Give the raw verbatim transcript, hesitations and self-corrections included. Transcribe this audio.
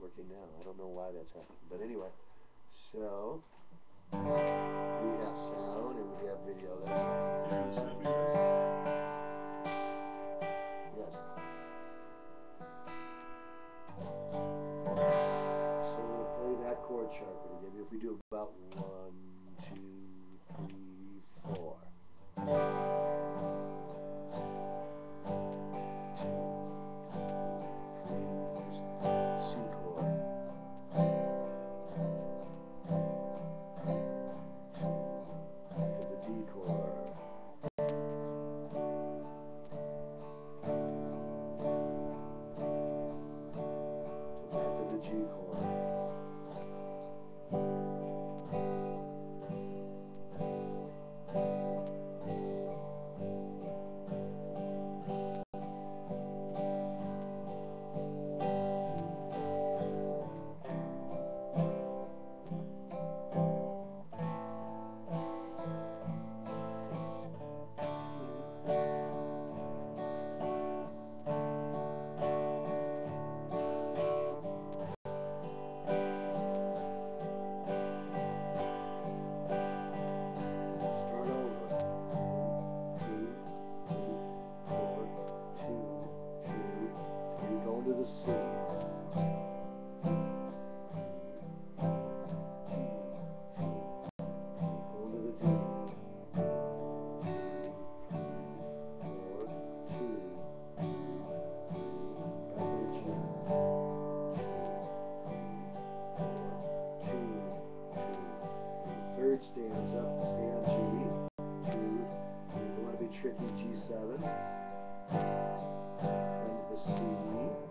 working now. I don't know why that's happening. But anyway, so we have sound and we have video. That's it. Yes. So we'll play that chord chart again. If we do about one, two, three, four. G chord. To the C. Go to the D. Four, two, back to the G. Four, two, two. Third stanza, stay on G. Two. You want to be tricky, G seven. Then the C.